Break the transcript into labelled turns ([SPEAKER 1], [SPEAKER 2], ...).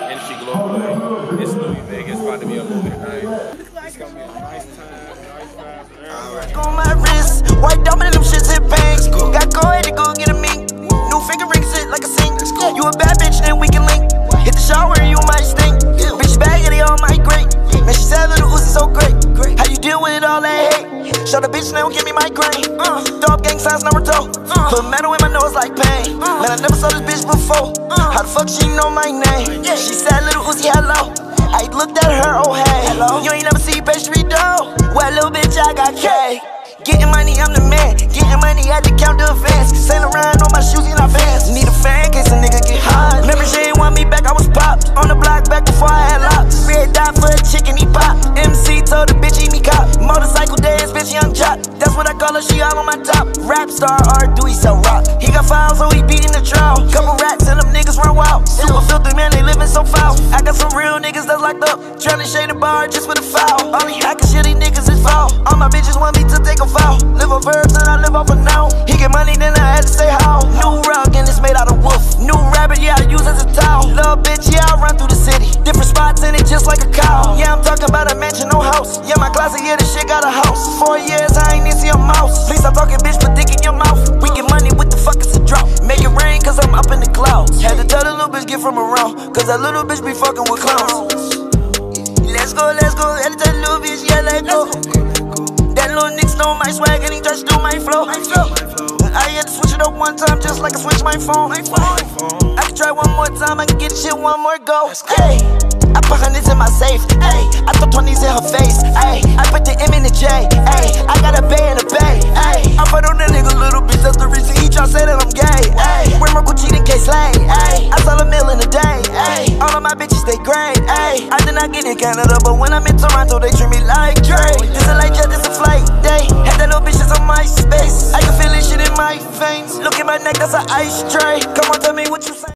[SPEAKER 1] Industry Global. It's Louis Vegas. It's about to be a movie night. It's gonna be a nice time, nice vibe.
[SPEAKER 2] On my wrist, white diamond, them shits hit bangs. Got go ahead to go get a mink. New finger ring sit like a sink. You a bad bitch, then we can link. Hit the shower, you might stink. Bitch bag, they all migrate. Man, she said little Uzi so great. How you deal with all that hate? Show the bitch, they don't give me migraine. Throw up gang signs, number toe. Put metal in my nose like pain. Man, I never saw this bitch before. How the fuck she know my name? She said little Uzi, hello. I looked at her, oh hey. You ain't never see pastry dough. Well, little bitch, I got cake. Getting money, I'm the man. Getting money, had to count the advance. Sail around on my shoes, you not fans. Need a fan, case a nigga get hot. Remember she ain't want me back, I was popped. On the block back before I had locks. Red dot for a chicken, he pop. MC told the bitch, eat me cop. Motorcycle dance, bitch, young jock. That's what I call her, she all on my top. Rap star, R2, he sell rock. He got files, so he beating the trial. Couple rats and them niggas run wild. Super filthy, man, they living so foul. I got some real niggas that's locked up. Tryna shade the bar just with a foul. All these hacking shitty niggas is foul. All my bitches want me to take a foul. Live on verbs and I live off of now. He get money, then I had to say how. New rug and it's made out of wolf. New rabbit, yeah, I use as a towel. Little bitch, yeah, I run through the city. Different spots in it just like a cow. Yeah, I'm talking about a mansion, no house. Yeah, my closet, yeah, this shit got a house. 4 years, I ain't need to see a mouse. Please stop talking, bitch, put dick in your mouth. We get money, what the fuck is a drought? Make it rain, cause I'm up in the clouds. Had to tell the little bitch, get from around. Cause that little bitch be fucking with clowns. Let's go, had to tell the little bitch, yeah, let go. That little nigga stole my swag and he tried to do my flow. I had to switch it up one time just like I switched my phone. I can try one more time, I can get shit one more go. Hey, I put hundreds in my safe. Hey, I throw 20s in her face. Hey, I put the M in the J. Hey, I got a bay in the bay. Hey, I put on that nigga little bitch, that's the reason he try to say that I'm gay. Hey, wear my Gucci in case lane. Hey, I sell a meal in a day. Hey, all of my bitches they great. Hey, I did not get in Canada, but when I'm in Toronto, they treat me like Drake. This is like jet, this a flight day. Had that little bitch just on my space. I can feel this shit in my veins. Look at my neck, that's an ice tray. Come on, tell me what you say.